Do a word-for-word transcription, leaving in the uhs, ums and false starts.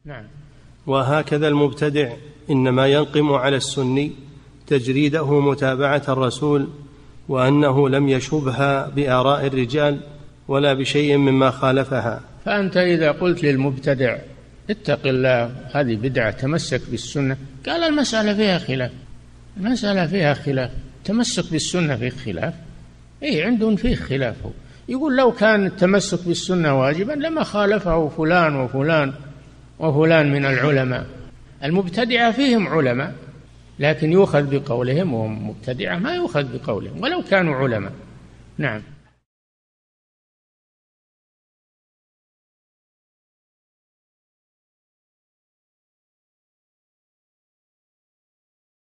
نعم. وهكذا المبتدع إنما ينقم على السني تجريده متابعة الرسول، وأنه لم يشبها بآراء الرجال ولا بشيء مما خالفها. فأنت إذا قلت للمبتدع اتق الله هذه بدعة تمسك بالسنة، قال المسألة فيها خلاف، المسألة فيها خلاف، تمسك بالسنة فيه خلاف، إيه عندهم فيه خلاف. يقول لو كان التمسك بالسنة واجبا لما خالفه فلان وفلان وفلان من العلماء. المبتدعة فيهم علماء لكن يؤخذ بقولهم، وهم مبتدعة ما يؤخذ بقولهم ولو كانوا علماء. نعم.